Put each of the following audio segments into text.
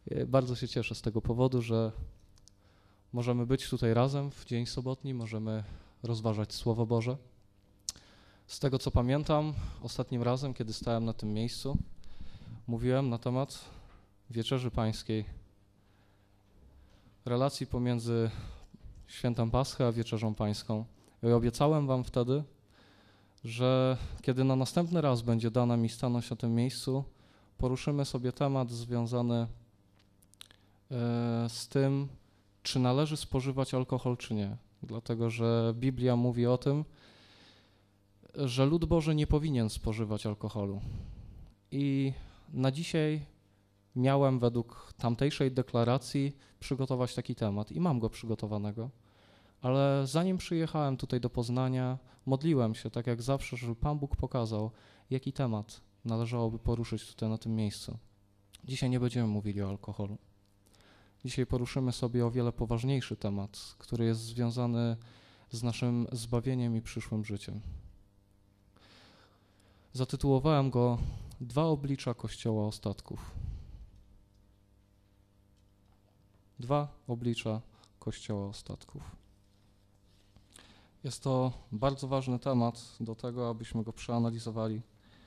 Bardzo się cieszę z tego powodu, że możemy być tutaj razem w dzień sobotni, możemy rozważać Słowo Boże. Z tego, co pamiętam, ostatnim razem, kiedy stałem na tym miejscu, mówiłem na temat Wieczerzy Pańskiej, relacji pomiędzy Świętem Paschy a Wieczerzą Pańską. I obiecałem wam wtedy, że kiedy na następny raz będzie dane mi stanąć na tym miejscu, poruszymy sobie temat związany z tym, czy należy spożywać alkohol, czy nie. Dlatego, że Biblia mówi o tym, że lud Boży nie powinien spożywać alkoholu. I na dzisiaj miałem według tamtejszej deklaracji przygotować taki temat i mam go przygotowanego. Ale zanim przyjechałem tutaj do Poznania, modliłem się, tak jak zawsze, żeby Pan Bóg pokazał, jaki temat należałoby poruszyć tutaj na tym miejscu. Dzisiaj nie będziemy mówili o alkoholu. Dzisiaj poruszymy sobie o wiele poważniejszy temat, który jest związany z naszym zbawieniem i przyszłym życiem. Zatytułowałem go Dwa oblicza Kościoła ostatków. Dwa oblicza Kościoła ostatków. Jest to bardzo ważny temat do tego, abyśmy go przeanalizowali.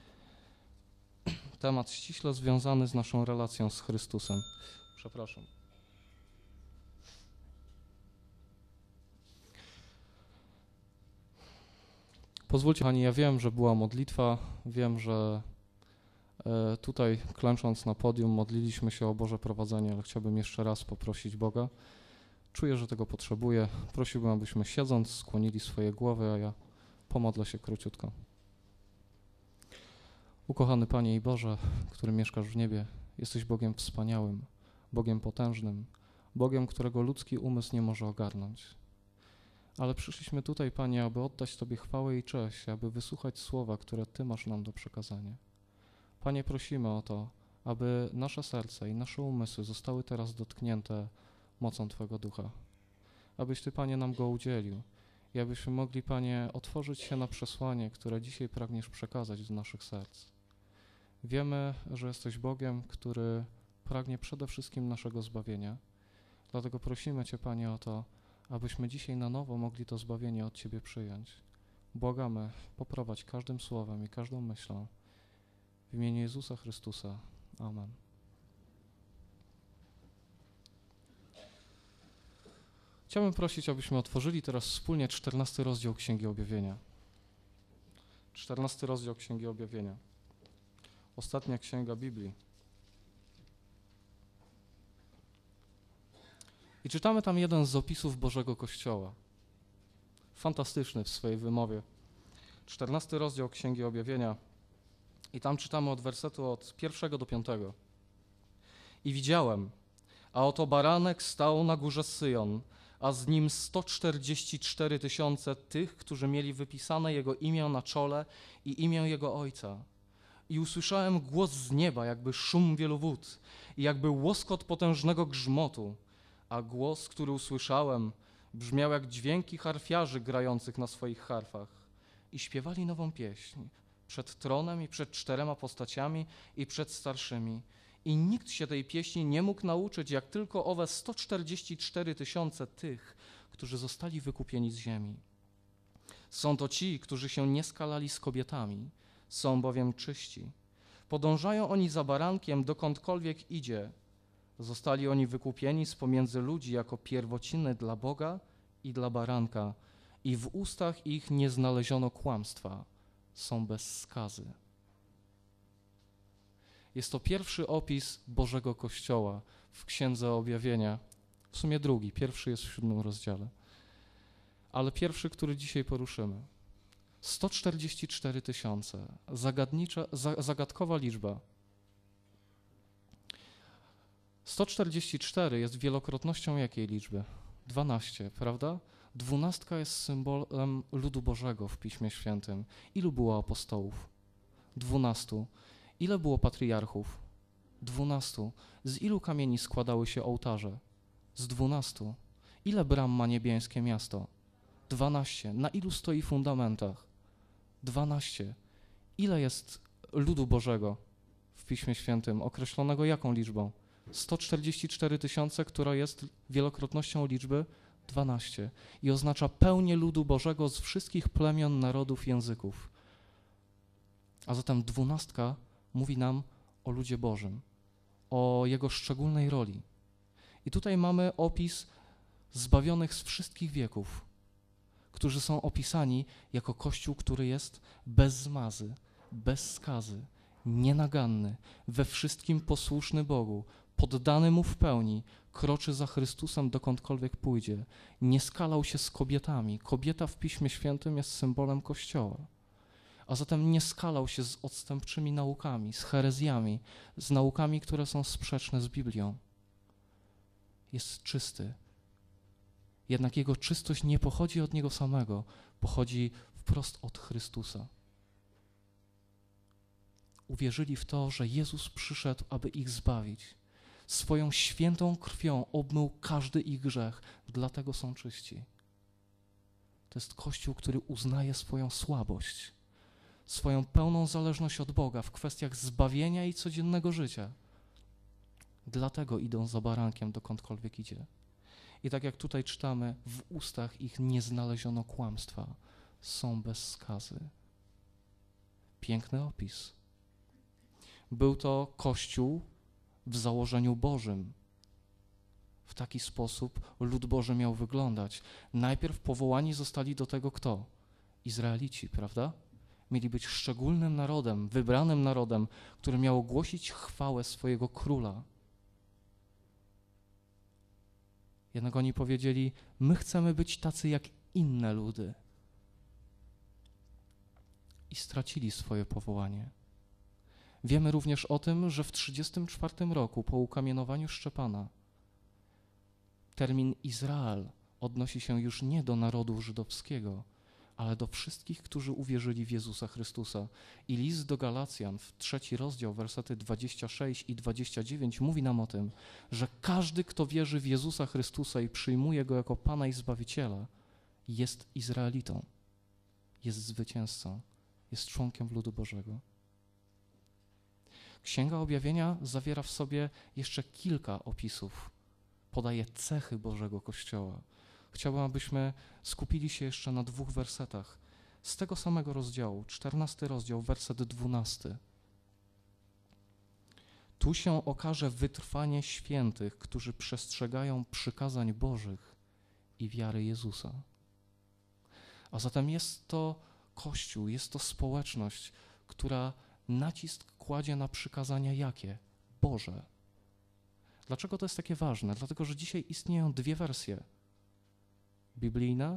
Temat ściśle związany z naszą relacją z Chrystusem. Przepraszam. Pozwólcie, Pani, ja wiem, że była modlitwa, wiem, że tutaj klęcząc na podium modliliśmy się o Boże prowadzenie, ale chciałbym jeszcze raz poprosić Boga. Czuję, że tego potrzebuję. Prosiłbym, abyśmy siedząc skłonili swoje głowy, a ja pomodlę się króciutko. Ukochany Panie i Boże, który mieszkasz w niebie, jesteś Bogiem wspaniałym, Bogiem potężnym, Bogiem, którego ludzki umysł nie może ogarnąć. Ale przyszliśmy tutaj, Panie, aby oddać Tobie chwałę i cześć, aby wysłuchać słowa, które Ty masz nam do przekazania. Panie, prosimy o to, aby nasze serce i nasze umysły zostały teraz dotknięte mocą Twego Ducha. Abyś Ty, Panie, nam go udzielił i abyśmy mogli, Panie, otworzyć się na przesłanie, które dzisiaj pragniesz przekazać do naszych serc. Wiemy, że jesteś Bogiem, który pragnie przede wszystkim naszego zbawienia. Dlatego prosimy Cię, Panie, o to, abyśmy dzisiaj na nowo mogli to zbawienie od Ciebie przyjąć. Błagamy, poprowadź każdym słowem i każdą myślą. W imieniu Jezusa Chrystusa. Amen. Chciałbym prosić, abyśmy otworzyli teraz wspólnie 14 rozdział Księgi Objawienia. 14 rozdział Księgi Objawienia. Ostatnia księga Biblii. I czytamy tam jeden z opisów Bożego Kościoła. Fantastyczny w swojej wymowie. 14 rozdział Księgi Objawienia. I tam czytamy od wersetu od 1 do 5. I widziałem, a oto baranek stał na górze Syjon, a z nim 144 000 tych, którzy mieli wypisane Jego imię na czole i imię Jego Ojca. I usłyszałem głos z nieba, jakby szum wielu wód i jakby łoskot potężnego grzmotu, a głos, który usłyszałem, brzmiał jak dźwięki harfiarzy grających na swoich harfach i śpiewali nową pieśń przed tronem i przed 4 postaciami i przed starszymi. I nikt się tej pieśni nie mógł nauczyć, jak tylko owe 144 000 tych, którzy zostali wykupieni z ziemi. Są to ci, którzy się nie skalali z kobietami, są bowiem czyści. Podążają oni za barankiem, dokądkolwiek idzie. Zostali oni wykupieni z pomiędzy ludzi jako pierwociny dla Boga i dla baranka i w ustach ich nie znaleziono kłamstwa. Są bez skazy. Jest to pierwszy opis Bożego Kościoła w Księdze Objawienia. W sumie drugi, pierwszy jest w 7 rozdziale. Ale pierwszy, który dzisiaj poruszymy. 144 000. Zagadkowa liczba. 144 jest wielokrotnością jakiej liczby? 12, prawda? 12 jest symbolem ludu Bożego w Piśmie Świętym. Ilu było apostołów? 12. Ile było patriarchów? 12. Z ilu kamieni składały się ołtarze? Z 12. Ile bram ma niebieskie miasto? 12. Na ilu stoi fundamentach? 12. Ile jest ludu Bożego w Piśmie Świętym, określonego jaką liczbą? 144 000, która jest wielokrotnością liczby 12 i oznacza pełnię ludu Bożego z wszystkich plemion, narodów, języków. A zatem 12 mówi nam o ludzie Bożym, o jego szczególnej roli. I tutaj mamy opis zbawionych z wszystkich wieków, którzy są opisani jako Kościół, który jest bez zmazy, bez skazy, nienaganny, we wszystkim posłuszny Bogu, poddany Mu w pełni, kroczy za Chrystusem dokądkolwiek pójdzie, nie skalał się z kobietami. Kobieta w Piśmie Świętym jest symbolem Kościoła. A zatem nie skalał się z odstępczymi naukami, z herezjami, z naukami, które są sprzeczne z Biblią. Jest czysty. Jednak jego czystość nie pochodzi od niego samego, pochodzi wprost od Chrystusa. Uwierzyli w to, że Jezus przyszedł, aby ich zbawić. Swoją świętą krwią obmył każdy ich grzech, dlatego są czyści. To jest Kościół, który uznaje swoją słabość, swoją pełną zależność od Boga w kwestiach zbawienia i codziennego życia. Dlatego idą za barankiem, dokądkolwiek idzie. I tak jak tutaj czytamy, w ustach ich nie znaleziono kłamstwa, są bez skazy. Piękny opis. Był to Kościół w założeniu Bożym. W taki sposób lud Boży miał wyglądać. Najpierw powołani zostali do tego kto? Izraelici, prawda? Mieli być szczególnym narodem, wybranym narodem, który miał głosić chwałę swojego króla. Jednak oni powiedzieli, my chcemy być tacy jak inne ludy. I stracili swoje powołanie. Wiemy również o tym, że w 34 roku po ukamienowaniu Szczepana termin Izrael odnosi się już nie do narodu żydowskiego, ale do wszystkich, którzy uwierzyli w Jezusa Chrystusa. I list do Galacjan, w 3 rozdział, wersety 26 i 29 mówi nam o tym, że każdy, kto wierzy w Jezusa Chrystusa i przyjmuje Go jako Pana i Zbawiciela, jest Izraelitą, jest zwycięzcą, jest członkiem ludu Bożego. Księga Objawienia zawiera w sobie jeszcze kilka opisów, podaje cechy Bożego Kościoła. Chciałbym, abyśmy skupili się jeszcze na 2 wersetach z tego samego rozdziału, 14 rozdział, werset 12. Tu się okaże wytrwanie świętych, którzy przestrzegają przykazań Bożych i wiary Jezusa. A zatem jest to Kościół, jest to społeczność, która nacisk kładzie na przykazania jakie? Boże. Dlaczego to jest takie ważne? Dlatego, że dzisiaj istnieją 2 wersje. Biblijne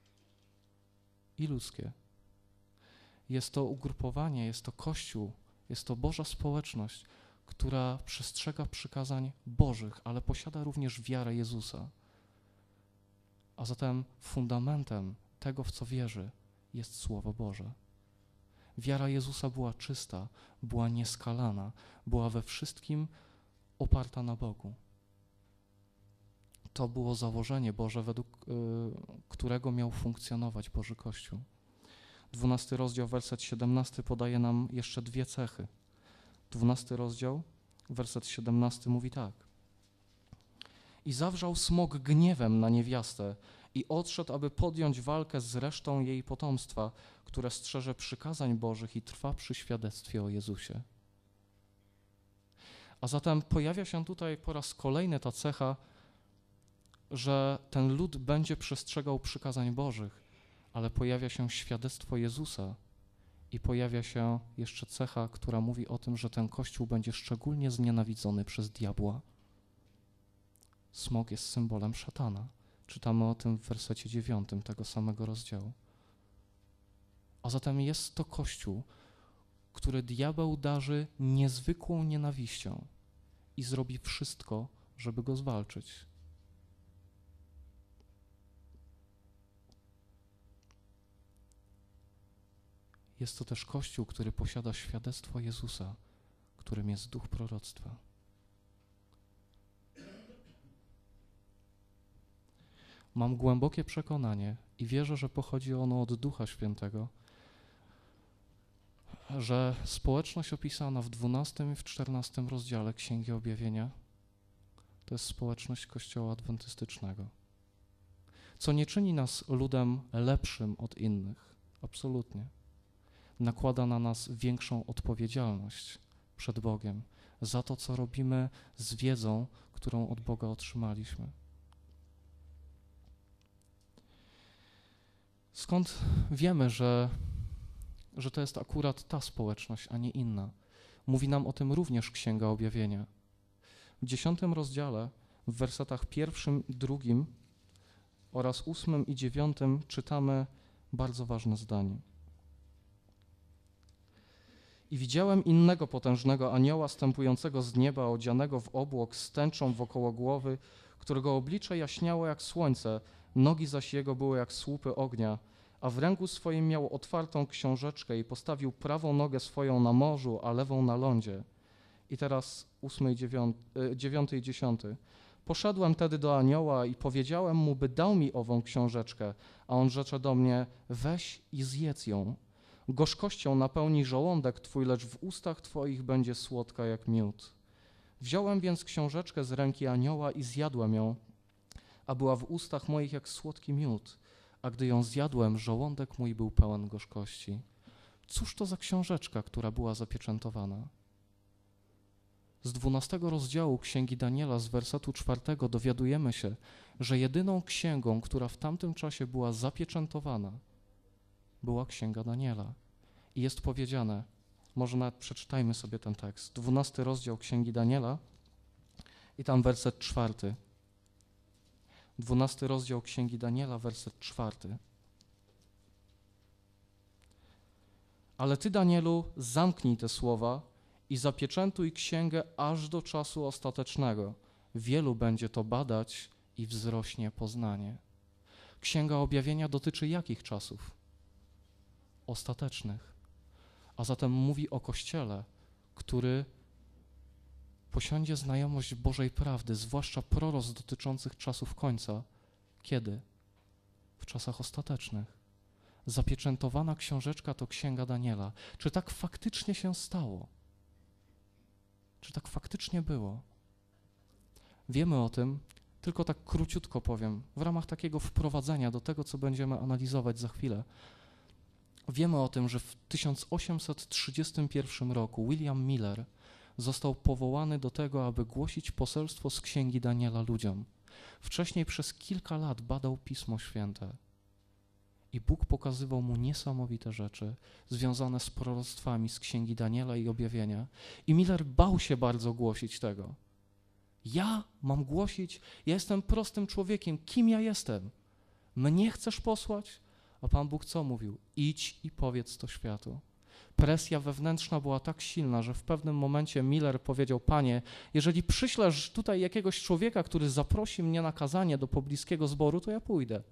i ludzkie. Jest to ugrupowanie, jest to Kościół, jest to Boża społeczność, która przestrzega przykazań Bożych, ale posiada również wiarę Jezusa. A zatem fundamentem tego, w co wierzy, jest Słowo Boże. Wiara Jezusa była czysta, była nieskalana, była we wszystkim oparta na Bogu. To było założenie Boże, według którego miał funkcjonować Boży Kościół. 12 rozdział, werset 17 podaje nam jeszcze 2 cechy. 12 rozdział, werset 17 mówi tak. I zawrzał smok gniewem na niewiastę i odszedł, aby podjąć walkę z resztą jej potomstwa, które strzeże przykazań Bożych i trwa przy świadectwie o Jezusie. A zatem pojawia się tutaj po raz kolejny ta cecha, że ten lud będzie przestrzegał przykazań Bożych, ale pojawia się świadectwo Jezusa i pojawia się jeszcze cecha, która mówi o tym, że ten Kościół będzie szczególnie znienawidzony przez diabła. Smok jest symbolem szatana. Czytamy o tym w wersecie 9 tego samego rozdziału. A zatem jest to Kościół, który diabeł darzy niezwykłą nienawiścią i zrobi wszystko, żeby go zwalczyć. Jest to też Kościół, który posiada świadectwo Jezusa, którym jest duch proroctwa. Mam głębokie przekonanie i wierzę, że pochodzi ono od Ducha Świętego, że społeczność opisana w 12 i w 14 rozdziale Księgi Objawienia to jest społeczność Kościoła adwentystycznego. Co nie czyni nas ludem lepszym od innych, absolutnie. Nakłada na nas większą odpowiedzialność przed Bogiem za to, co robimy z wiedzą, którą od Boga otrzymaliśmy. Skąd wiemy, że to jest akurat ta społeczność, a nie inna? Mówi nam o tym również Księga Objawienia. W 10 rozdziale, w wersetach 1, 2 oraz 8 i 9 czytamy bardzo ważne zdanie. I widziałem innego potężnego anioła stępującego z nieba, odzianego w obłok z tęczą wokoło głowy, którego oblicze jaśniało jak słońce, nogi zaś jego były jak słupy ognia, a w ręku swoim miał otwartą książeczkę i postawił prawą nogę swoją na morzu, a lewą na lądzie. I teraz 9 i 10. Poszedłem tedy do anioła i powiedziałem mu, by dał mi ową książeczkę, a on rzecze do mnie, weź i zjedz ją. Gorzkością napełni żołądek twój, lecz w ustach twoich będzie słodka jak miód. Wziąłem więc książeczkę z ręki anioła i zjadłem ją, a była w ustach moich jak słodki miód, a gdy ją zjadłem, żołądek mój był pełen gorzkości. Cóż to za książeczka, która była zapieczętowana? Z 12 rozdziału Księgi Daniela, z wersetu 4 dowiadujemy się, że jedyną księgą, która w tamtym czasie była zapieczętowana, była Księga Daniela. I jest powiedziane, może nawet przeczytajmy sobie ten tekst, 12 rozdział Księgi Daniela i tam werset 4. 12 rozdział Księgi Daniela, werset 4. Ale ty, Danielu, zamknij te słowa i zapieczętuj księgę aż do czasu ostatecznego. Wielu będzie to badać i wzrośnie poznanie. Księga Objawienia dotyczy jakich czasów? Ostatecznych. A zatem mówi o Kościele, który posiądzie znajomość Bożej prawdy, zwłaszcza proroc dotyczących czasów końca. Kiedy? W czasach ostatecznych. Zapieczętowana książeczka to Księga Daniela. Czy tak faktycznie się stało? Czy tak faktycznie było? Wiemy o tym, tylko tak króciutko powiem, w ramach takiego wprowadzenia do tego, co będziemy analizować za chwilę. Wiemy o tym, że w 1831 roku William Miller został powołany do tego, aby głosić poselstwo z Księgi Daniela ludziom. Wcześniej przez kilka lat badał Pismo Święte i Bóg pokazywał mu niesamowite rzeczy związane z proroctwami z Księgi Daniela i Objawienia. I Miller bał się bardzo głosić tego. Ja mam głosić? Ja jestem prostym człowiekiem. Kim ja jestem? Mnie chcesz posłać? A Pan Bóg co mówił? Idź i powiedz to światu. Presja wewnętrzna była tak silna, że w pewnym momencie Miller powiedział, Panie, jeżeli przyślesz tutaj jakiegoś człowieka, który zaprosi mnie na kazanie do pobliskiego zboru, to ja pójdę.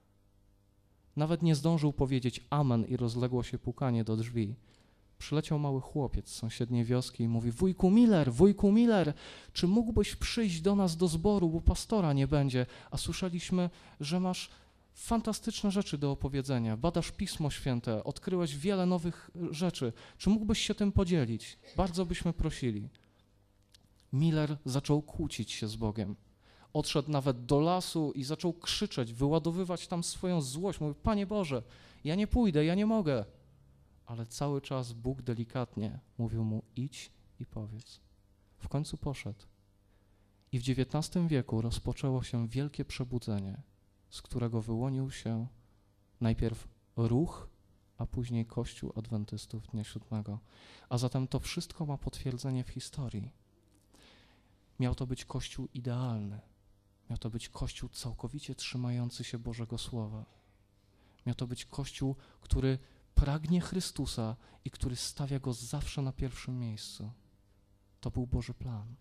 Nawet nie zdążył powiedzieć amen i rozległo się pukanie do drzwi. Przyleciał mały chłopiec z sąsiedniej wioski i mówi, wujku Miller, czy mógłbyś przyjść do nas do zboru, bo pastora nie będzie, a słyszeliśmy, że masz fantastyczne rzeczy do opowiedzenia, badasz Pismo Święte, odkryłeś wiele nowych rzeczy, czy mógłbyś się tym podzielić? Bardzo byśmy prosili. Miller zaczął kłócić się z Bogiem. Odszedł nawet do lasu i zaczął krzyczeć, wyładowywać tam swoją złość. Mówi, Panie Boże, ja nie pójdę, ja nie mogę. Ale cały czas Bóg delikatnie mówił mu, idź i powiedz. W końcu poszedł. I w XIX wieku rozpoczęło się wielkie przebudzenie, z którego wyłonił się najpierw ruch, a później Kościół Adwentystów Dnia Siódmego. A zatem to wszystko ma potwierdzenie w historii. Miał to być Kościół idealny. Miał to być Kościół całkowicie trzymający się Bożego Słowa. Miał to być Kościół, który pragnie Chrystusa i który stawia Go zawsze na pierwszym miejscu. To był Boży plan.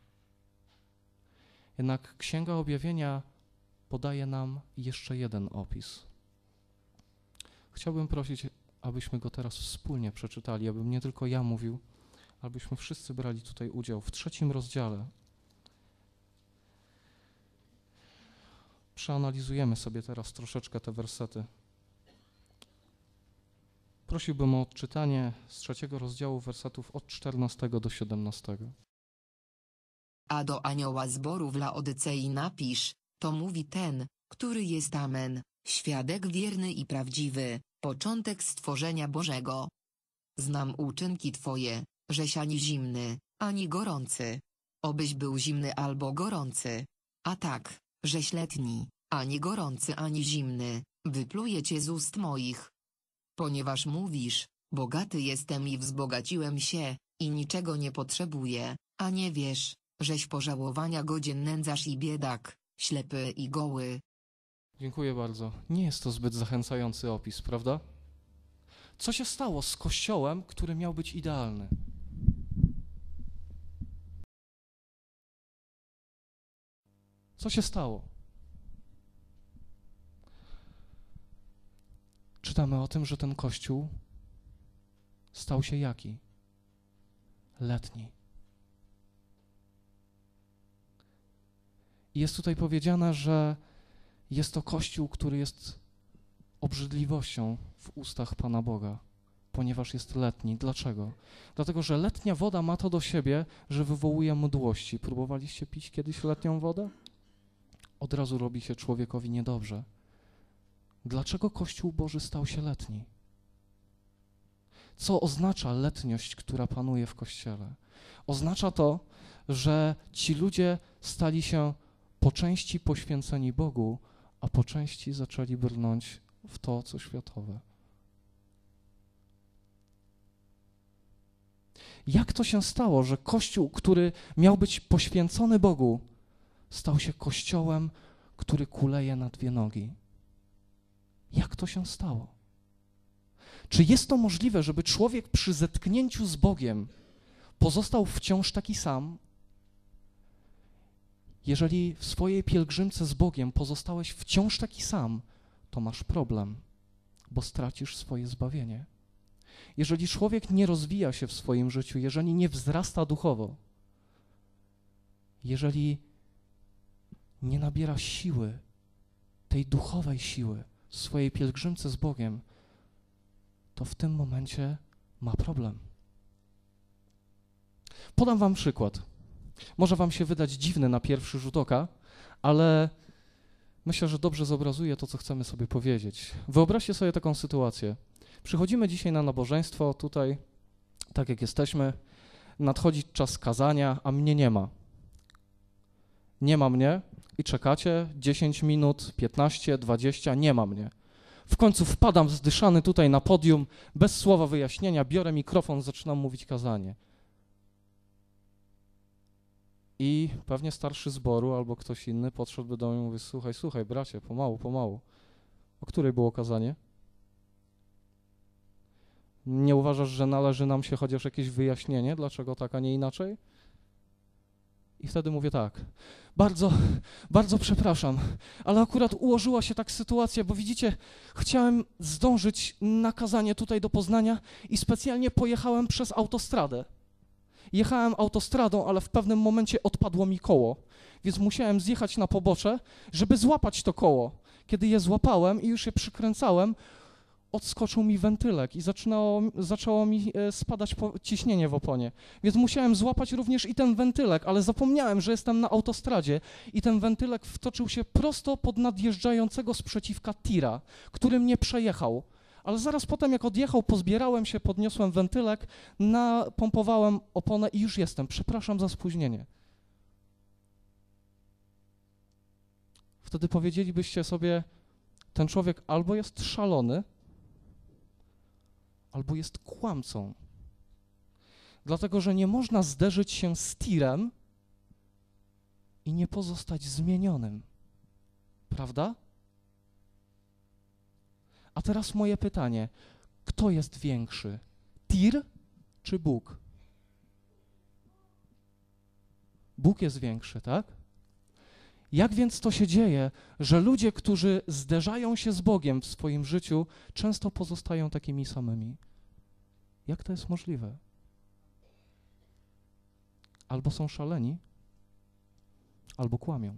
Jednak Księga Objawienia podaje nam jeszcze jeden opis. Chciałbym prosić, abyśmy go teraz wspólnie przeczytali, abym nie tylko ja mówił, abyśmy wszyscy brali tutaj udział. W 3 rozdziale przeanalizujemy sobie teraz troszeczkę te wersety. Prosiłbym o odczytanie z 3 rozdziału wersetów od 14 do 17. A do anioła zboru w Laodycei napisz, to mówi ten, który jest Amen, świadek wierny i prawdziwy, początek stworzenia Bożego. Znam uczynki Twoje, żeś ani zimny, ani gorący. Obyś był zimny albo gorący. A tak, żeś letni, ani gorący ani zimny, wypluję Cię z ust moich. Ponieważ mówisz, bogaty jestem i wzbogaciłem się, i niczego nie potrzebuję, a nie wiesz, żeś pożałowania godzien nędzarz i biedak, ślepy i goły. Dziękuję bardzo. Nie jest to zbyt zachęcający opis, prawda? Co się stało z Kościołem, który miał być idealny? Co się stało? Czytamy o tym, że ten Kościół stał się jaki? Letni. I jest tutaj powiedziane, że jest to Kościół, który jest obrzydliwością w ustach Pana Boga, ponieważ jest letni. Dlaczego? Dlatego, że letnia woda ma to do siebie, że wywołuje mdłości. Próbowaliście pić kiedyś letnią wodę? Od razu robi się człowiekowi niedobrze. Dlaczego Kościół Boży stał się letni? Co oznacza letniość, która panuje w Kościele? Oznacza to, że ci ludzie stali się po części poświęceni Bogu, a po części zaczęli brnąć w to, co światowe. Jak to się stało, że Kościół, który miał być poświęcony Bogu, stał się Kościołem, który kuleje na dwie nogi? Jak to się stało? Czy jest to możliwe, żeby człowiek przy zetknięciu z Bogiem pozostał wciąż taki sam? Jeżeli w swojej pielgrzymce z Bogiem pozostałeś wciąż taki sam, to masz problem, bo stracisz swoje zbawienie. Jeżeli człowiek nie rozwija się w swoim życiu, jeżeli nie wzrasta duchowo, jeżeli nie nabiera siły, tej duchowej siły w swojej pielgrzymce z Bogiem, to w tym momencie ma problem. Podam wam przykład. Może wam się wydać dziwny na pierwszy rzut oka, ale myślę, że dobrze zobrazuje to, co chcemy sobie powiedzieć. Wyobraźcie sobie taką sytuację. Przychodzimy dzisiaj na nabożeństwo, tutaj, tak jak jesteśmy, nadchodzi czas kazania, a mnie nie ma. Nie ma mnie i czekacie 10 minut, 15, 20, nie ma mnie. W końcu wpadam zdyszany tutaj na podium, bez słowa wyjaśnienia, biorę mikrofon, zaczynam mówić kazanie. I pewnie starszy zboru albo ktoś inny podszedłby do mnie i mówi: słuchaj, bracie, pomału. O której było kazanie? Nie uważasz, że należy nam się chociaż jakieś wyjaśnienie, dlaczego tak, a nie inaczej? I wtedy mówię tak: bardzo przepraszam, ale akurat ułożyła się tak sytuacja, bo widzicie, chciałem zdążyć na kazanie tutaj do Poznania i specjalnie pojechałem przez autostradę. Jechałem autostradą, ale w pewnym momencie odpadło mi koło, więc musiałem zjechać na pobocze, żeby złapać to koło. Kiedy je złapałem i już je przykręcałem, odskoczył mi wentylek i zaczęło mi spadać ciśnienie w oponie. Więc musiałem złapać również i ten wentylek, ale zapomniałem, że jestem na autostradzie i ten wentylek wtoczył się prosto pod nadjeżdżającego sprzeciwka tira, który mnie przejechał. Ale zaraz potem, jak odjechał, pozbierałem się, podniosłem wentylek, napompowałem oponę i już jestem. Przepraszam za spóźnienie. Wtedy powiedzielibyście sobie: ten człowiek albo jest szalony, albo jest kłamcą. Dlatego, że nie można zderzyć się z tirem i nie pozostać zmienionym. Prawda? A teraz moje pytanie: kto jest większy? Tir czy Bóg? Bóg jest większy, tak? Jak więc to się dzieje, że ludzie, którzy zderzają się z Bogiem w swoim życiu, często pozostają takimi samymi? Jak to jest możliwe? Albo są szaleni, albo kłamią.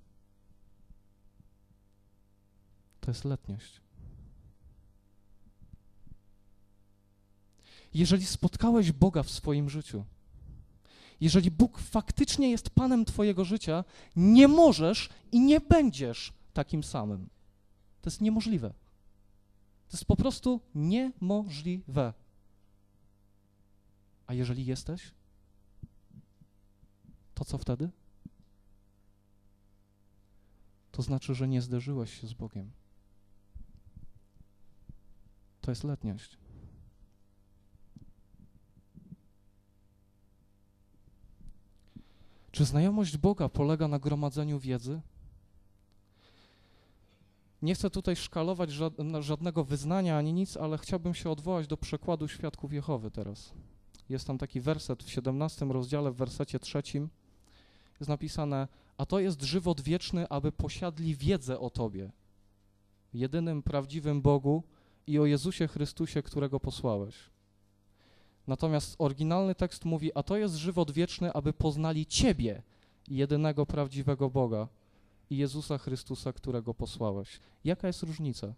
To jest letniość. Jeżeli spotkałeś Boga w swoim życiu, Jeżeli Bóg faktycznie jest Panem twojego życia, nie możesz i nie będziesz takim samym. To jest niemożliwe. To jest po prostu niemożliwe. A jeżeli jesteś, to co wtedy? To znaczy, że nie zderzyłeś się z Bogiem. To jest letniość. Czy znajomość Boga polega na gromadzeniu wiedzy? Nie chcę tutaj szkalować żadnego wyznania ani nic, ale chciałbym się odwołać do przekładu Świadków Jehowy teraz. Jest tam taki werset w 17 rozdziale, w wersecie 3. Jest napisane: a to jest żywot wieczny, aby posiadli wiedzę o Tobie, jedynym prawdziwym Bogu i o Jezusie Chrystusie, którego posłałeś. Natomiast oryginalny tekst mówi: a to jest żywot wieczny, aby poznali Ciebie, jedynego prawdziwego Boga i Jezusa Chrystusa, którego posłałeś. Jaka jest różnica?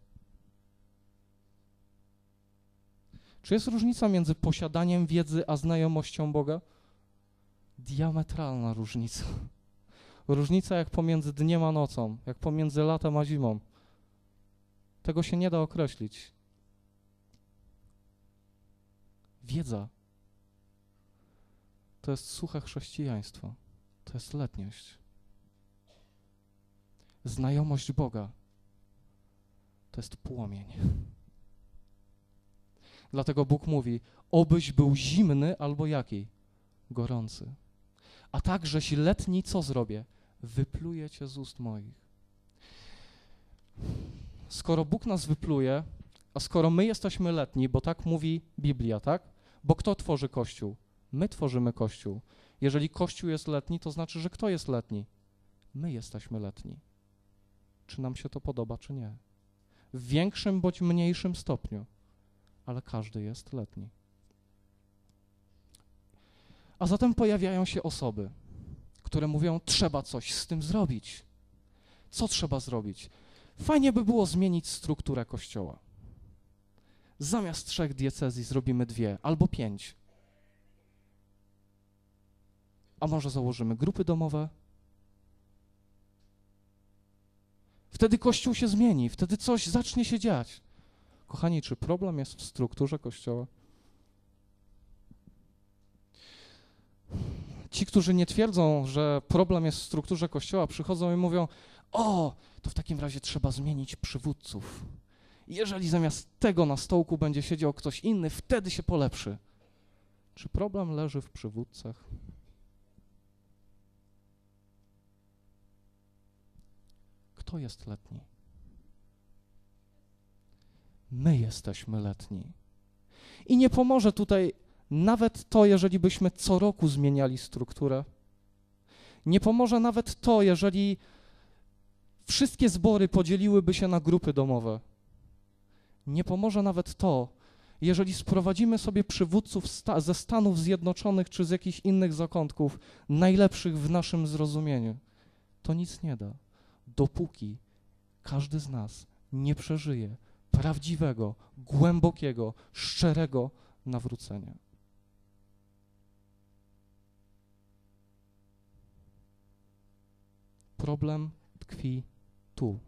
Czy jest różnica między posiadaniem wiedzy a znajomością Boga? Diametralna różnica. Różnica jak pomiędzy dniem a nocą, jak pomiędzy latem a zimą. Tego się nie da określić. Wiedza to jest suche chrześcijaństwo. To jest letniość. Znajomość Boga to jest płomień. Dlatego Bóg mówi: obyś był zimny albo jaki? Gorący. A także jeśli letni, co zrobię? Wypluję cię z ust moich. Skoro Bóg nas wypluje, a skoro my jesteśmy letni, bo tak mówi Biblia, tak? Bo kto tworzy Kościół? My tworzymy Kościół. Jeżeli Kościół jest letni, to znaczy, że kto jest letni? My jesteśmy letni. Czy nam się to podoba, czy nie? W większym bądź mniejszym stopniu, ale każdy jest letni. A zatem pojawiają się osoby, które mówią: trzeba coś z tym zrobić. Co trzeba zrobić? Fajnie by było zmienić strukturę Kościoła. Zamiast 3 diecezji zrobimy 2 albo 5. A może założymy grupy domowe? Wtedy Kościół się zmieni, wtedy coś zacznie się dziać. Kochani, czy problem jest w strukturze Kościoła? Ci, którzy nie twierdzą, że problem jest w strukturze Kościoła, przychodzą i mówią: o, to w takim razie trzeba zmienić przywódców. Jeżeli zamiast tego na stołku będzie siedział ktoś inny, wtedy się polepszy. Czy problem leży w przywódcach? Kto jest letni? My jesteśmy letni. I nie pomoże tutaj nawet to, jeżeli byśmy co roku zmieniali strukturę. Nie pomoże nawet to, jeżeli wszystkie zbory podzieliłyby się na grupy domowe. Nie pomoże nawet to, jeżeli sprowadzimy sobie przywódców ze Stanów Zjednoczonych czy z jakichś innych zakątków, najlepszych w naszym zrozumieniu. To nic nie da, dopóki każdy z nas nie przeżyje prawdziwego, głębokiego, szczerego nawrócenia. Problem tkwi tu.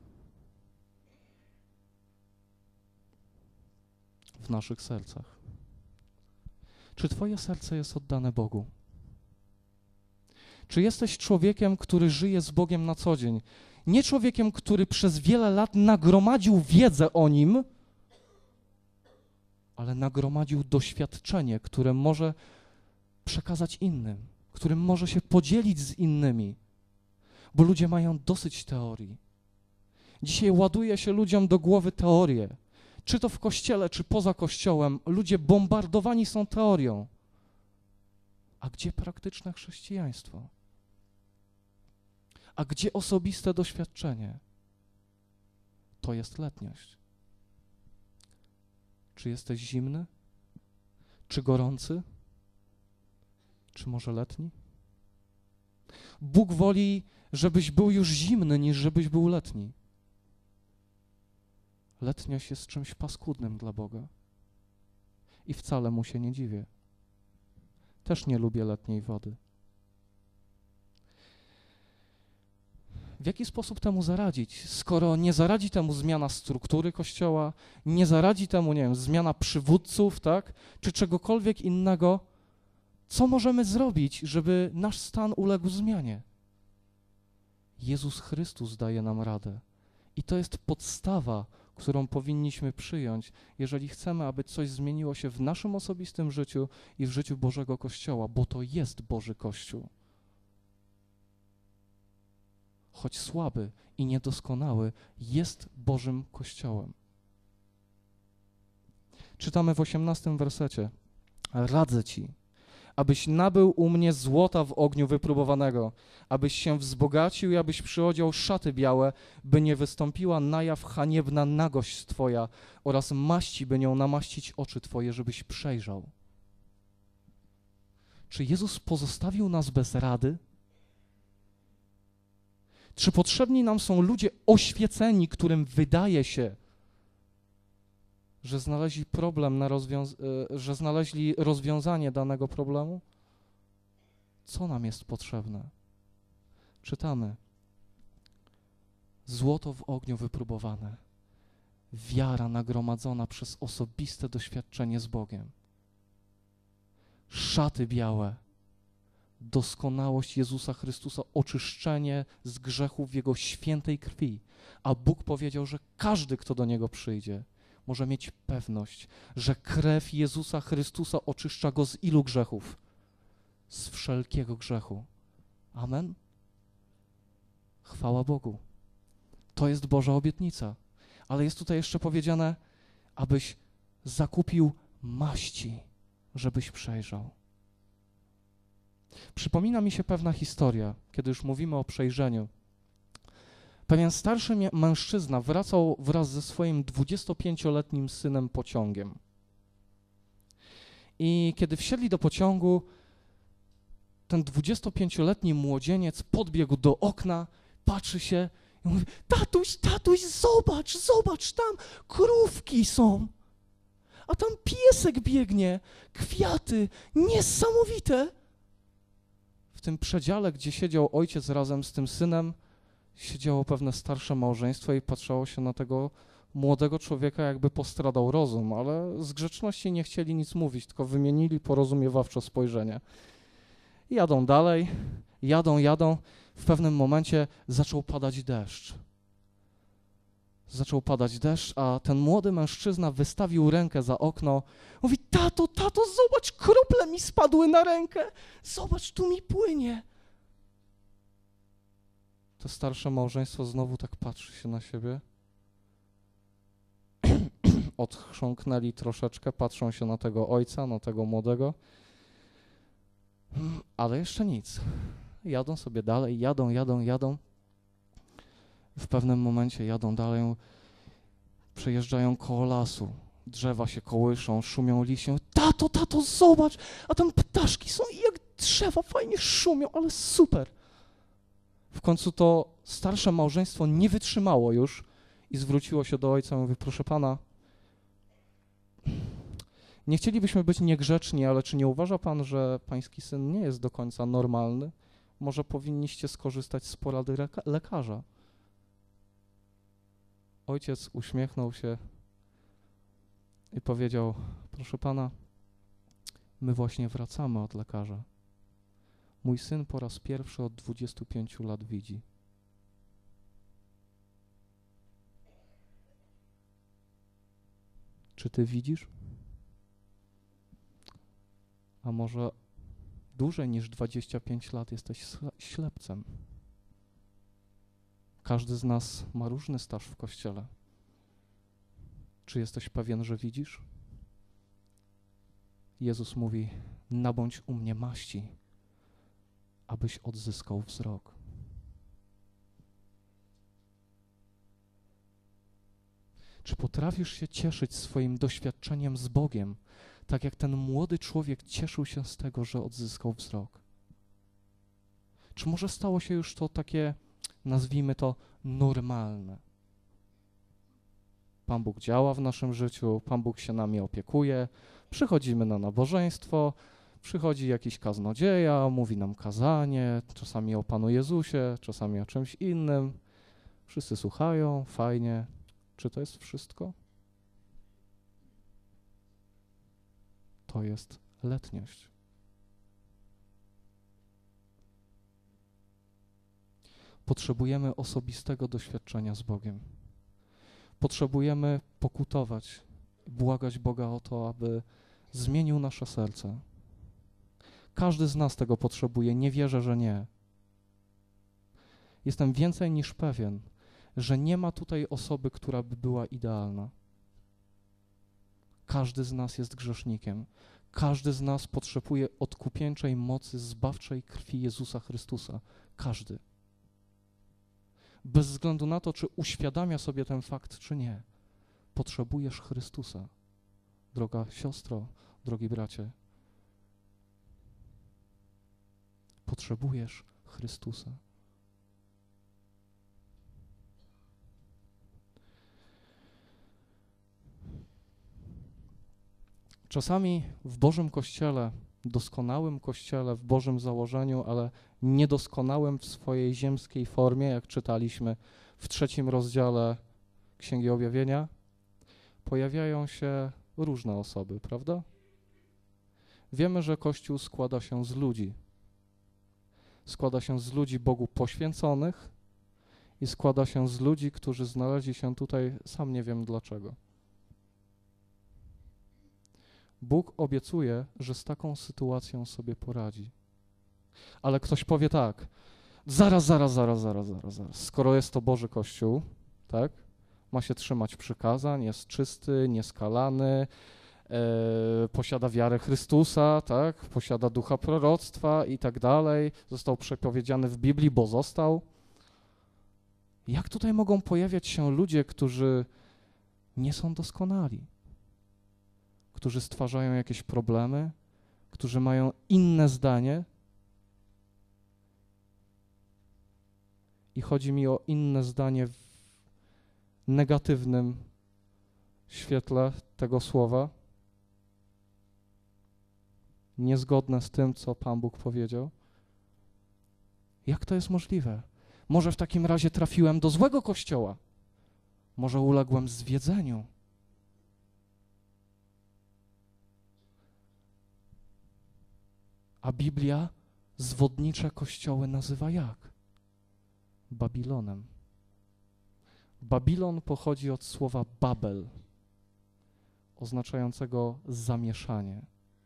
W naszych sercach. Czy twoje serce jest oddane Bogu? Czy jesteś człowiekiem, który żyje z Bogiem na co dzień? Nie człowiekiem, który przez wiele lat nagromadził wiedzę o Nim, ale nagromadził doświadczenie, które może przekazać innym, którym może się podzielić z innymi, bo ludzie mają dosyć teorii. Dzisiaj ładuje się ludziom do głowy teorie. Czy to w kościele, czy poza kościołem, ludzie bombardowani są teorią. A gdzie praktyczne chrześcijaństwo? A gdzie osobiste doświadczenie? To jest letniość. Czy jesteś zimny? Czy gorący? Czy może letni? Bóg woli, żebyś był już zimny, niż żebyś był letni. Letniość jest czymś paskudnym dla Boga. I wcale mu się nie dziwię. Też nie lubię letniej wody. W jaki sposób temu zaradzić? Skoro nie zaradzi temu zmiana struktury Kościoła, nie zaradzi temu, nie wiem, zmiana przywódców, tak, czy czegokolwiek innego, co możemy zrobić, żeby nasz stan uległ zmianie? Jezus Chrystus daje nam radę. I to jest podstawa, którą powinniśmy przyjąć, jeżeli chcemy, aby coś zmieniło się w naszym osobistym życiu i w życiu Bożego Kościoła, bo to jest Boży Kościół. Choć słaby i niedoskonały, jest Bożym Kościołem. Czytamy w 18 wersecie. Radzę ci, abyś nabył u mnie złota w ogniu wypróbowanego, abyś się wzbogacił i abyś przyodział szaty białe, by nie wystąpiła na jaw haniebna nagość twoja oraz maści, by nią namaścić oczy twoje, żebyś przejrzał. Czy Jezus pozostawił nas bez rady? Czy potrzebni nam są ludzie oświeceni, którym wydaje się, że znaleźli problem że znaleźli rozwiązanie danego problemu? Co nam jest potrzebne? Czytamy. Złoto w ogniu wypróbowane, wiara nagromadzona przez osobiste doświadczenie z Bogiem, szaty białe, doskonałość Jezusa Chrystusa, oczyszczenie z grzechów w Jego świętej krwi. A Bóg powiedział, że każdy, kto do Niego przyjdzie, może mieć pewność, że krew Jezusa Chrystusa oczyszcza go z ilu grzechów? Z wszelkiego grzechu. Amen? Chwała Bogu. To jest Boża obietnica. Ale jest tutaj jeszcze powiedziane, abyś zakupił maści, żebyś przejrzał. Przypomina mi się pewna historia, kiedy już mówimy o przejrzeniu. Pewien starszy mężczyzna wracał wraz ze swoim 25-letnim synem pociągiem. I kiedy wsiedli do pociągu, ten 25-letni młodzieniec podbiegł do okna, patrzy się i mówi: tatuś, zobacz, tam krówki są, a tam piesek biegnie, kwiaty, niesamowite. W tym przedziale, gdzie siedział ojciec razem z tym synem, siedziało pewne starsze małżeństwo i patrzało się na tego młodego człowieka, jakby postradał rozum, ale z grzeczności nie chcieli nic mówić, tylko wymienili porozumiewawczo spojrzenie. Jadą dalej, jadą. W pewnym momencie zaczął padać deszcz. A ten młody mężczyzna wystawił rękę za okno. Mówi: tato, zobacz, krople mi spadły na rękę. Zobacz, tu mi płynie. To starsze małżeństwo znowu tak patrzy się na siebie. Odchrząknęli troszeczkę, patrzą się na tego ojca, na tego młodego. Ale jeszcze nic. Jadą sobie dalej, jadą. W pewnym momencie jadą dalej, przejeżdżają koło lasu. Drzewa się kołyszą, szumią liściem. Tato, zobacz, a tam ptaszki są i jak drzewa fajnie szumią, ale super. W końcu to starsze małżeństwo nie wytrzymało już i zwróciło się do ojca i mówi: proszę pana, nie chcielibyśmy być niegrzeczni, ale czy nie uważa pan, że pański syn nie jest do końca normalny? Może powinniście skorzystać z porady lekarza. Ojciec uśmiechnął się i powiedział: proszę pana, my właśnie wracamy od lekarza. Mój syn po raz pierwszy od 25 lat widzi. Czy ty widzisz? A może dłużej niż 25 lat jesteś ślepcem? Każdy z nas ma różny staż w Kościele. Czy jesteś pewien, że widzisz? Jezus mówi: nabądź u mnie maści, abyś odzyskał wzrok. Czy potrafisz się cieszyć swoim doświadczeniem z Bogiem, tak jak ten młody człowiek cieszył się z tego, że odzyskał wzrok? Czy może stało się już to takie, nazwijmy to, normalne? Pan Bóg działa w naszym życiu, Pan Bóg się nami opiekuje, przychodzimy na nabożeństwo, Przychodzi jakiś kaznodzieja, mówi nam kazanie, czasami o Panu Jezusie, czasami o czymś innym. Wszyscy słuchają, fajnie. Czy to jest wszystko? To jest letniość. Potrzebujemy osobistego doświadczenia z Bogiem. Potrzebujemy pokutować, błagać Boga o to, aby zmienił nasze serce. Każdy z nas tego potrzebuje, nie wierzę, że nie. Jestem więcej niż pewien, że nie ma tutaj osoby, która by była idealna. Każdy z nas jest grzesznikiem. Każdy z nas potrzebuje odkupieńczej mocy, zbawczej krwi Jezusa Chrystusa. Każdy. Bez względu na to, czy uświadamia sobie ten fakt, czy nie. Potrzebujesz Chrystusa. Droga siostro, drogi bracie. Potrzebujesz Chrystusa. Czasami w Bożym Kościele, doskonałym Kościele, w Bożym założeniu, ale niedoskonałym w swojej ziemskiej formie, jak czytaliśmy w 3 rozdziale Księgi Objawienia, pojawiają się różne osoby, prawda? Wiemy, że Kościół składa się z ludzi. Składa się z ludzi Bogu poświęconych i składa się z ludzi, którzy znaleźli się tutaj, sam nie wiem dlaczego. Bóg obiecuje, że z taką sytuacją sobie poradzi. Ale ktoś powie tak, zaraz. Skoro jest to Boży Kościół, tak, ma się trzymać przykazań, jest czysty, nieskalany, posiada wiarę Chrystusa, tak, posiada ducha proroctwa i tak dalej, został przepowiedziany w Biblii, bo został. Jak tutaj mogą pojawiać się ludzie, którzy nie są doskonali? Którzy stwarzają jakieś problemy, którzy mają inne zdanie. I chodzi mi o inne zdanie w negatywnym świetle tego słowa, niezgodne z tym, co Pan Bóg powiedział. Jak to jest możliwe? Może w takim razie trafiłem do złego kościoła? Może uległem zwiedzeniu? A Biblia zwodnicze kościoły nazywa jak? Babilonem. Babilon pochodzi od słowa Babel, oznaczającego zamieszanie.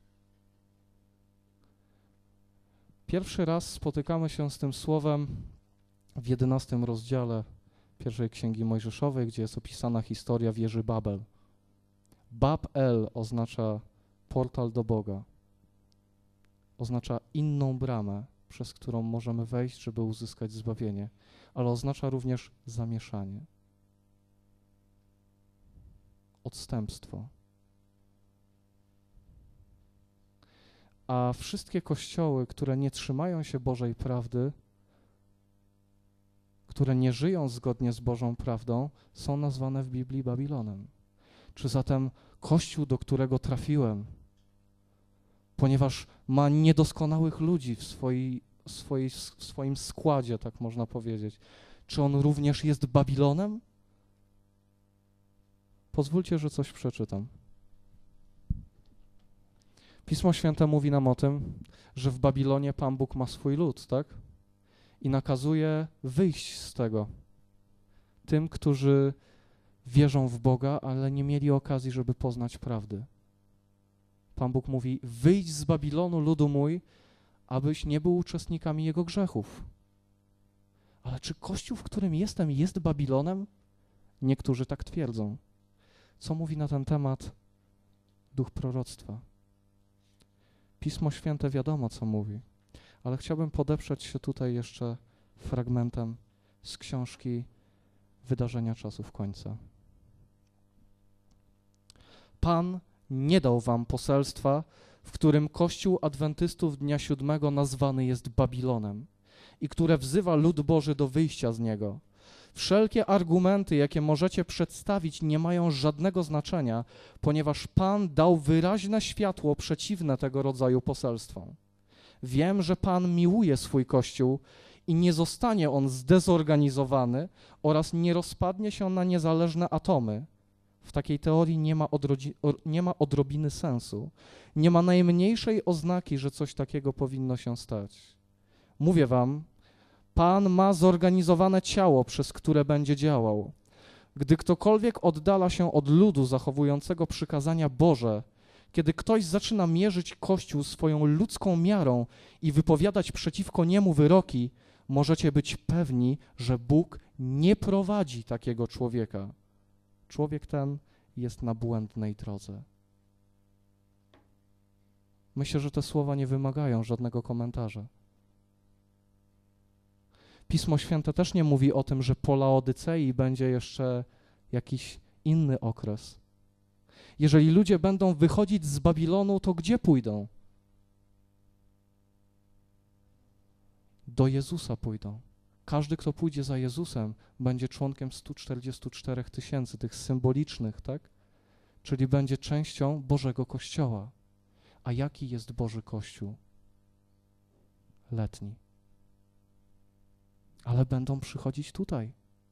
Pierwszy raz spotykamy się z tym słowem w 11 rozdziale pierwszej Księgi Mojżeszowej, gdzie jest opisana historia wieży Babel. Bab-El oznacza portal do Boga. Oznacza inną bramę, przez którą możemy wejść, żeby uzyskać zbawienie, ale oznacza również zamieszanie, odstępstwo. A wszystkie kościoły, które nie trzymają się Bożej prawdy, które nie żyją zgodnie z Bożą prawdą, są nazwane w Biblii Babilonem. Czy zatem Kościół, do którego trafiłem, ponieważ ma niedoskonałych ludzi w swoim składzie, tak można powiedzieć, czy on również jest Babilonem? Pozwólcie, że coś przeczytam. Pismo Święte mówi nam o tym, że w Babilonie Pan Bóg ma swój lud, tak? I nakazuje wyjść z tego tym, którzy wierzą w Boga, ale nie mieli okazji, żeby poznać prawdy. Pan Bóg mówi, wyjdź z Babilonu, ludu mój, abyś nie był uczestnikami jego grzechów. Ale czy Kościół, w którym jestem, jest Babilonem? Niektórzy tak twierdzą. Co mówi na ten temat duch proroctwa? Pismo Święte wiadomo, co mówi, ale chciałbym podeprzeć się tutaj jeszcze fragmentem z książki Wydarzenia czasów końca. Pan nie dał wam poselstwa, w którym Kościół Adwentystów Dnia Siódmego nazwany jest Babilonem i które wzywa lud Boży do wyjścia z niego. Wszelkie argumenty, jakie możecie przedstawić, nie mają żadnego znaczenia, ponieważ Pan dał wyraźne światło przeciwne tego rodzaju poselstwom. Wiem, że Pan miłuje swój Kościół i nie zostanie on zdezorganizowany oraz nie rozpadnie się na niezależne atomy. W takiej teorii nie ma odrobiny sensu. Nie ma najmniejszej oznaki, że coś takiego powinno się stać. Mówię wam, Pan ma zorganizowane ciało, przez które będzie działał. Gdy ktokolwiek oddala się od ludu zachowującego przykazania Boże, kiedy ktoś zaczyna mierzyć Kościół swoją ludzką miarą i wypowiadać przeciwko niemu wyroki, możecie być pewni, że Bóg nie prowadzi takiego człowieka. Człowiek ten jest na błędnej drodze. Myślę, że te słowa nie wymagają żadnego komentarza. Pismo Święte też nie mówi o tym, że po Laodycei będzie jeszcze jakiś inny okres. Jeżeli ludzie będą wychodzić z Babilonu, to gdzie pójdą? Do Jezusa pójdą. Każdy, kto pójdzie za Jezusem, będzie członkiem 144 000, tych symbolicznych, tak? Czyli będzie częścią Bożego Kościoła. A jaki jest Boży Kościół? Letni. Ale będą przychodzić tutaj.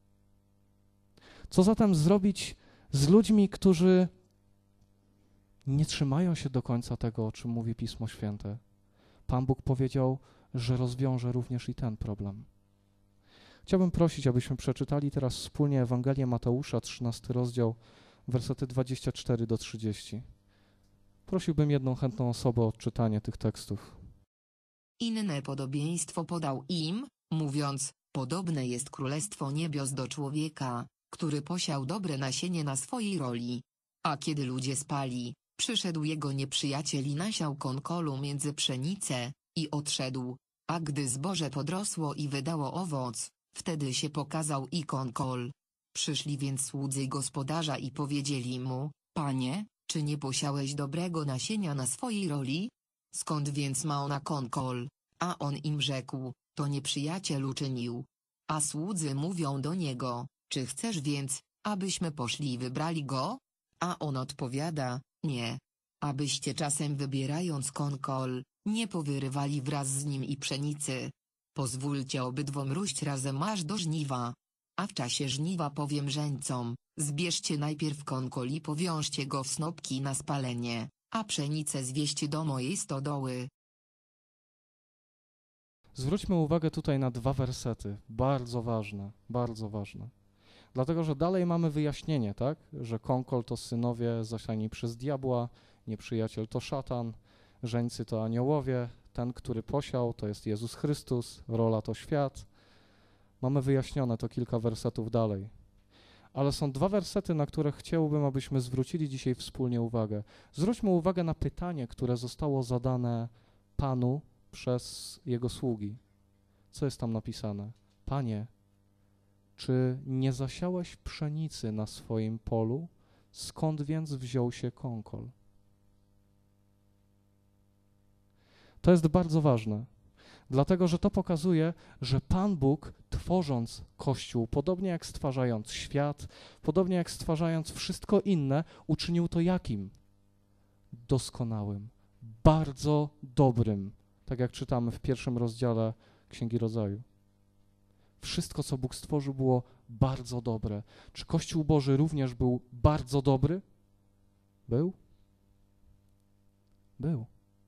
Co zatem zrobić z ludźmi, którzy nie trzymają się do końca tego, o czym mówi Pismo Święte? Pan Bóg powiedział, że rozwiąże również i ten problem. Chciałbym prosić, abyśmy przeczytali teraz wspólnie Ewangelię Mateusza, 13 rozdział, wersety 24 do 30. Prosiłbym jedną chętną osobę o odczytanie tych tekstów. Inne podobieństwo podał im, mówiąc, podobne jest królestwo niebios do człowieka, który posiał dobre nasienie na swojej roli. A kiedy ludzie spali, przyszedł jego nieprzyjaciel i nasiał konkolu między pszenicę, i odszedł. A gdy zboże podrosło i wydało owoc, wtedy się pokazał i konkol. Przyszli więc słudzy gospodarza i powiedzieli mu, Panie, czy nie posiałeś dobrego nasienia na swojej roli? Skąd więc ma ona konkol? A on im rzekł, to nieprzyjaciel uczynił. A słudzy mówią do niego, czy chcesz więc, abyśmy poszli i wybrali go? A on odpowiada, nie. Abyście czasem wybierając konkol, nie powyrywali wraz z nim i pszenicy. Pozwólcie obydwom róść razem aż do żniwa. A w czasie żniwa powiem żeńcom, zbierzcie najpierw konkol i powiążcie go w snopki na spalenie, a pszenicę zwieźcie do mojej stodoły. Zwróćmy uwagę tutaj na dwa wersety, bardzo ważne, bardzo ważne. Dlatego, że dalej mamy wyjaśnienie, tak? Że konkol to synowie zasiani przez diabła, nieprzyjaciel to szatan, żeńcy to aniołowie, ten, który posiał, to jest Jezus Chrystus, rola to świat. Mamy wyjaśnione to kilka wersetów dalej. Ale są dwa wersety, na które chciałbym, abyśmy zwrócili dzisiaj wspólnie uwagę. Zwróćmy uwagę na pytanie, które zostało zadane Panu przez Jego sługi. Co jest tam napisane? Panie, czy nie zasiałeś pszenicy na swoim polu? Skąd więc wziął się konkol? To jest bardzo ważne, dlatego że to pokazuje, że Pan Bóg, tworząc Kościół, podobnie jak stwarzając świat, podobnie jak stwarzając wszystko inne, uczynił to jakim? Doskonałym, bardzo dobrym, tak jak czytamy w 1 rozdziale Księgi Rodzaju. Wszystko, co Bóg stworzył, było bardzo dobre. Czy Kościół Boży również był bardzo dobry? Był? Był.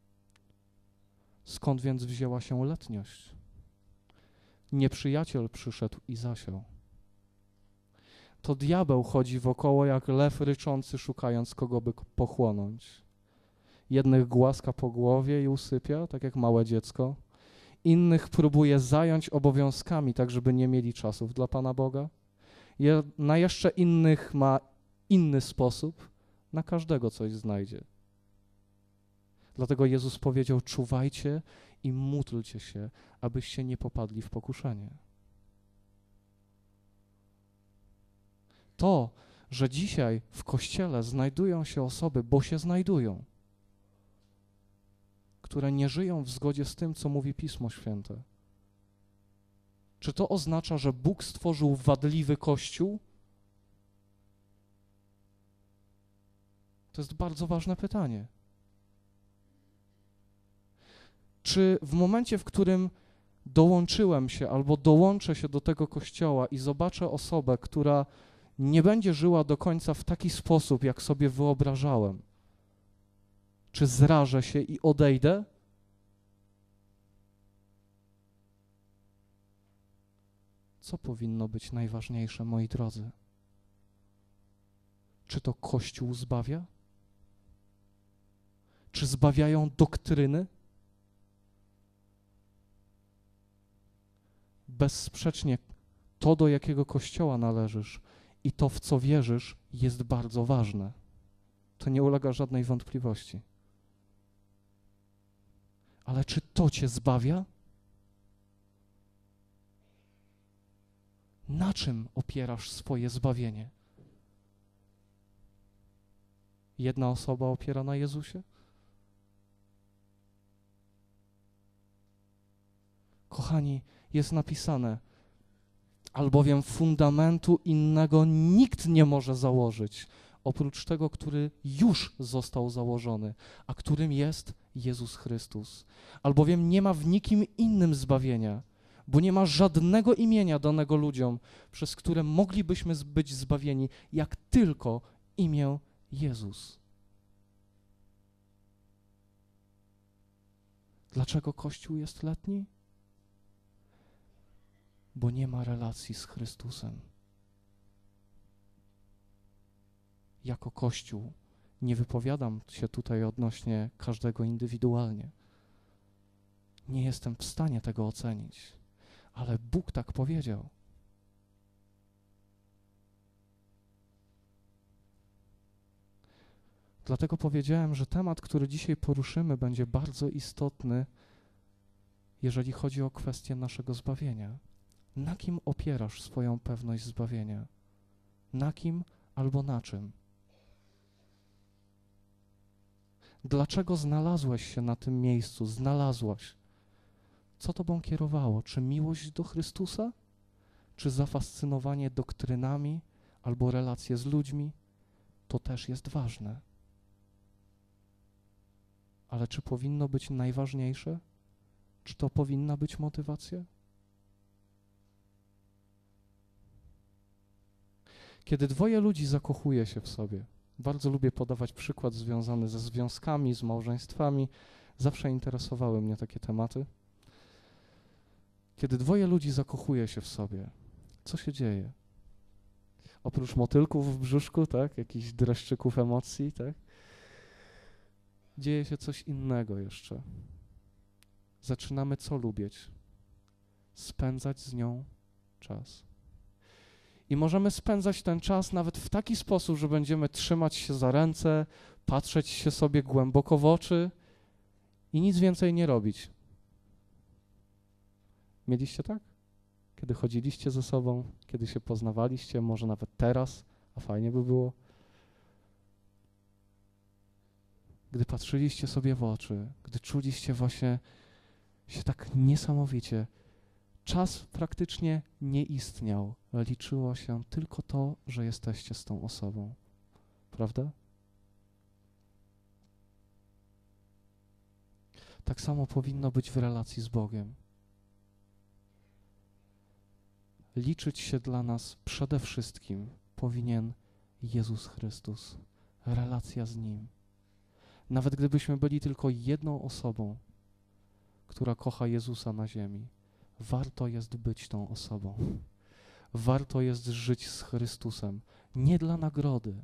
Skąd więc wzięła się letniość? Nieprzyjaciel przyszedł i zasiał. To diabeł chodzi wokoło jak lew ryczący, szukając kogo by pochłonąć. Jednych głaska po głowie i usypia, tak jak małe dziecko. Innych próbuje zająć obowiązkami, tak żeby nie mieli czasów dla Pana Boga. Na jeszcze innych ma inny sposób, na każdego coś znajdzie. Dlatego Jezus powiedział, czuwajcie i módlcie się, abyście nie popadli w pokuszenie. To, że dzisiaj w Kościele znajdują się osoby, bo się znajdują, które nie żyją w zgodzie z tym, co mówi Pismo Święte, Czy to oznacza, że Bóg stworzył wadliwy Kościół? To jest bardzo ważne pytanie. Czy w momencie, w którym dołączyłem się albo dołączę się do tego Kościoła i zobaczę osobę, która nie będzie żyła do końca w taki sposób, jak sobie wyobrażałem, czy zrażę się i odejdę? Co powinno być najważniejsze, moi drodzy? Czy to Kościół zbawia? Czy zbawiają doktryny? Bezsprzecznie to, do jakiego Kościoła należysz i to, w co wierzysz, jest bardzo ważne. To nie ulega żadnej wątpliwości. Ale czy to cię zbawia? Na czym opierasz swoje zbawienie? Jedna osoba opiera na Jezusie? Kochani, jest napisane, albowiem fundamentu innego nikt nie może założyć, oprócz tego, który już został założony, a którym jest Jezus Chrystus. Albowiem nie ma w nikim innym zbawienia, bo nie ma żadnego imienia danego ludziom, przez które moglibyśmy być zbawieni, jak tylko imię Jezus. Dlaczego Kościół jest letni? Bo nie ma relacji z Chrystusem. Jako Kościół nie wypowiadam się tutaj odnośnie każdego indywidualnie. Nie jestem w stanie tego ocenić, ale Bóg tak powiedział. Dlatego powiedziałem, że temat, który dzisiaj poruszymy, będzie bardzo istotny, jeżeli chodzi o kwestię naszego zbawienia. Na kim opierasz swoją pewność zbawienia? Na kim albo na czym? Dlaczego znalazłeś się na tym miejscu? Znalazłaś. Co tobą kierowało? Czy miłość do Chrystusa? Czy zafascynowanie doktrynami albo relacje z ludźmi? To też jest ważne. Ale czy powinno być najważniejsze? Czy to powinna być motywacja? Kiedy dwoje ludzi zakochuje się w sobie, bardzo lubię podawać przykład związany ze związkami, z małżeństwami, zawsze interesowały mnie takie tematy. Kiedy dwoje ludzi zakochuje się w sobie, co się dzieje? Oprócz motylków w brzuszku, tak, jakichś dreszczyków emocji, tak, dzieje się coś innego jeszcze. Zaczynamy co lubić? Spędzać z nią czas. I możemy spędzać ten czas nawet w taki sposób, że będziemy trzymać się za ręce, patrzeć się sobie głęboko w oczy i nic więcej nie robić. Mieliście tak? Kiedy chodziliście ze sobą, kiedy się poznawaliście, może nawet teraz, a fajnie by było. Gdy patrzyliście sobie w oczy, gdy czuliście właśnie się tak niesamowicie, czas praktycznie nie istniał. Liczyło się tylko to, że jesteście z tą osobą. Prawda? Tak samo powinno być w relacji z Bogiem. Liczyć się dla nas przede wszystkim powinien Jezus Chrystus. Relacja z Nim. Nawet gdybyśmy byli tylko jedną osobą, która kocha Jezusa na ziemi, warto jest być tą osobą. Warto jest żyć z Chrystusem. Nie dla nagrody,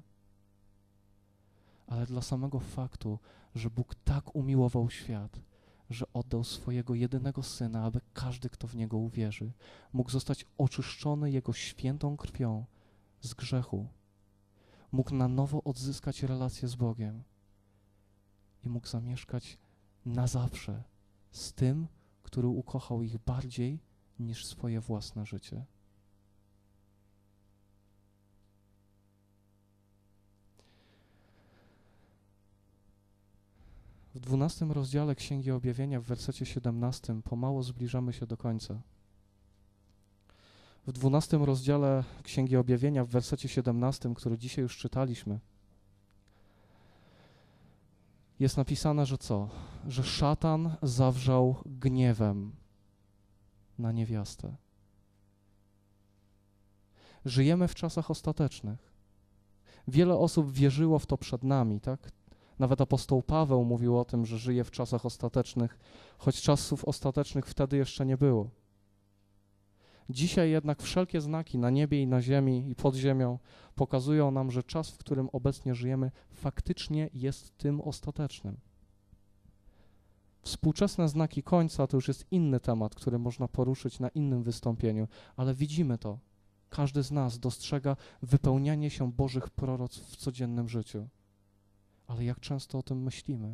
ale dla samego faktu, że Bóg tak umiłował świat, że oddał swojego jedynego Syna, aby każdy, kto w Niego uwierzy, mógł zostać oczyszczony Jego świętą krwią z grzechu. Mógł na nowo odzyskać relację z Bogiem i mógł zamieszkać na zawsze z tym, który ukochał ich bardziej niż swoje własne życie. W 12 rozdziale Księgi Objawienia w wersecie 17 pomału zbliżamy się do końca. W 12 rozdziale Księgi Objawienia, w wersecie 17, który dzisiaj już czytaliśmy, jest napisane, że co? Że szatan zawrzał gniewem na niewiastę. Żyjemy w czasach ostatecznych. Wiele osób wierzyło w to przed nami, tak? Nawet apostoł Paweł mówił o tym, że żyje w czasach ostatecznych, choć czasów ostatecznych wtedy jeszcze nie było. Dzisiaj jednak wszelkie znaki na niebie i na ziemi i pod ziemią pokazują nam, że czas, w którym obecnie żyjemy, faktycznie jest tym ostatecznym. Współczesne znaki końca to już jest inny temat, który można poruszyć na innym wystąpieniu, ale widzimy to. Każdy z nas dostrzega wypełnianie się Bożych proroctw w codziennym życiu. Ale jak często o tym myślimy?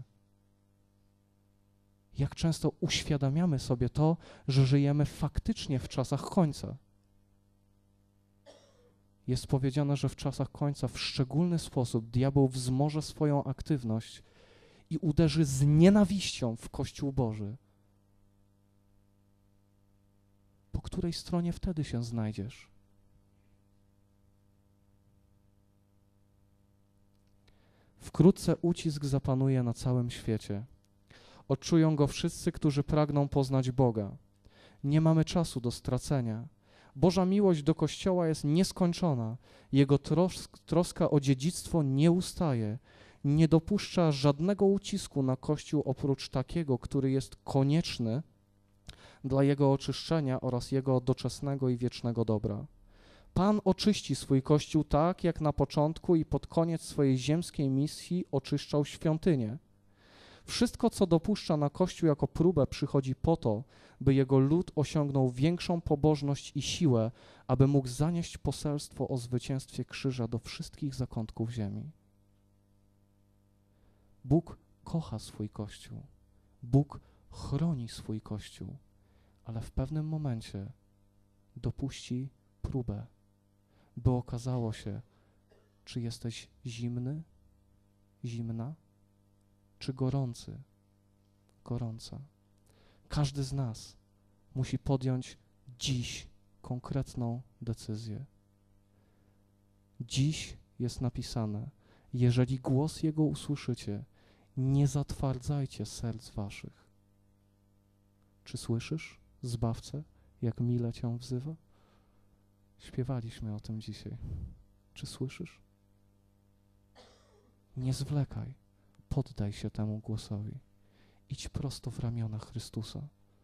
Jak często uświadamiamy sobie to, że żyjemy faktycznie w czasach końca? Jest powiedziane, że w czasach końca w szczególny sposób diabeł wzmoże swoją aktywność i uderzy z nienawiścią w Kościół Boży. Po której stronie wtedy się znajdziesz? Wkrótce ucisk zapanuje na całym świecie. Odczują go wszyscy, którzy pragną poznać Boga. Nie mamy czasu do stracenia. Boża miłość do Kościoła jest nieskończona. Jego troska o dziedzictwo nie ustaje. Nie dopuszcza żadnego ucisku na Kościół oprócz takiego, który jest konieczny dla jego oczyszczenia oraz jego doczesnego i wiecznego dobra. Pan oczyści swój Kościół tak, jak na początku i pod koniec swojej ziemskiej misji oczyszczał świątynię. Wszystko, co dopuszcza na Kościół jako próbę, przychodzi po to, by jego lud osiągnął większą pobożność i siłę, aby mógł zanieść poselstwo o zwycięstwie krzyża do wszystkich zakątków ziemi. Bóg kocha swój Kościół. Bóg chroni swój Kościół, ale w pewnym momencie dopuści próbę, by okazało się, czy jesteś zimny, zimna, czy gorący, gorąca. Każdy z nas musi podjąć dziś konkretną decyzję. Dziś jest napisane, jeżeli głos Jego usłyszycie, nie zatwardzajcie serc waszych. Czy słyszysz, Zbawcę, jak mile Cię wzywa? Śpiewaliśmy o tym dzisiaj. Czy słyszysz? Nie zwlekaj, poddaj się temu głosowi. Idź prosto w ramiona Chrystusa.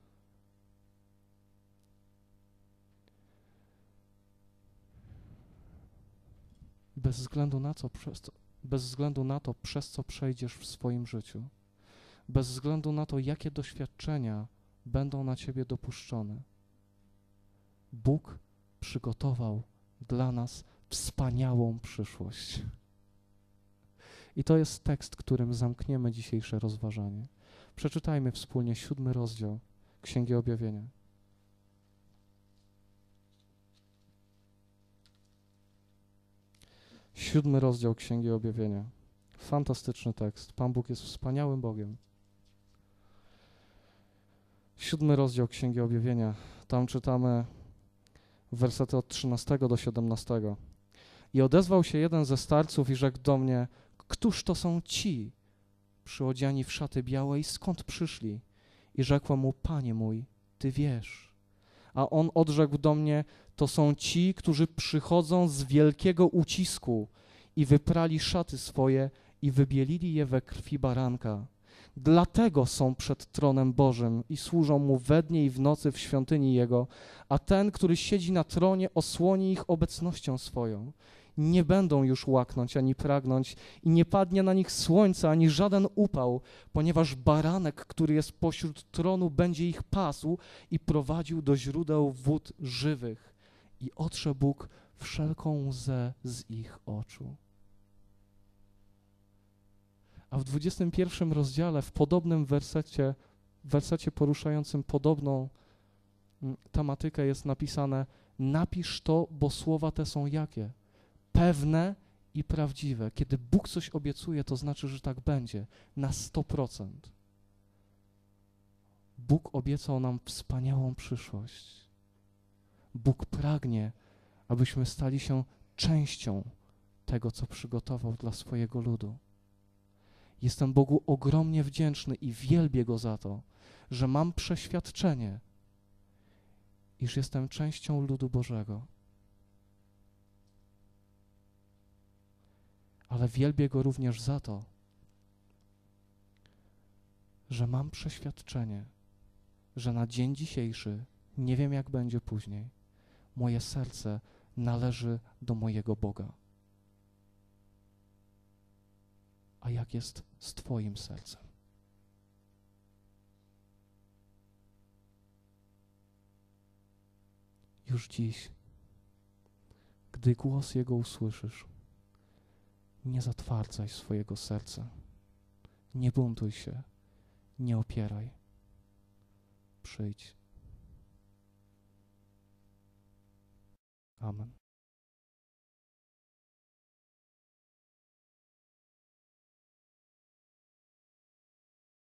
Bez względu na to, przez co przejdziesz w swoim życiu, bez względu na to, jakie doświadczenia będą na ciebie dopuszczone, Bóg przygotował dla nas wspaniałą przyszłość. I to jest tekst, którym zamkniemy dzisiejsze rozważanie. Przeczytajmy wspólnie 7 rozdział Księgi Objawienia. Siódmy rozdział Księgi Objawienia. Fantastyczny tekst. Pan Bóg jest wspaniałym Bogiem. 7 rozdział Księgi Objawienia. Tam czytamy wersety od 13 do 17. I odezwał się jeden ze starców i rzekł do mnie: któż to są ci, przyodziani w szaty białe, i skąd przyszli? I rzekłem mu: Panie mój, Ty wiesz. A on odrzekł do mnie: to są ci, którzy przychodzą z wielkiego ucisku i wyprali szaty swoje i wybielili je we krwi baranka. Dlatego są przed tronem Bożym i służą Mu we dnie i w nocy w świątyni Jego, a ten, który siedzi na tronie, osłoni ich obecnością swoją. Nie będą już łaknąć ani pragnąć i nie padnie na nich słońce ani żaden upał, ponieważ baranek, który jest pośród tronu, będzie ich pasł i prowadził do źródeł wód żywych i otrze Bóg wszelką łzę z ich oczu. A w 21 rozdziale, w podobnym wersecie poruszającym podobną tematykę jest napisane: napisz to, bo słowa te są jakie? Pewne i prawdziwe. Kiedy Bóg coś obiecuje, to znaczy, że tak będzie, na 100%. Bóg obiecał nam wspaniałą przyszłość. Bóg pragnie, abyśmy stali się częścią tego, co przygotował dla swojego ludu. Jestem Bogu ogromnie wdzięczny i wielbię Go za to, że mam przeświadczenie, iż jestem częścią ludu Bożego. Ale wielbię Go również za to, że mam przeświadczenie, że na dzień dzisiejszy, nie wiem jak będzie później, moje serce należy do mojego Boga. A jak jest z Twoim sercem? Już dziś, gdy głos Jego usłyszysz, nie zatwardzaj swojego serca, nie buntuj się, nie opieraj. Przyjdź. Amen.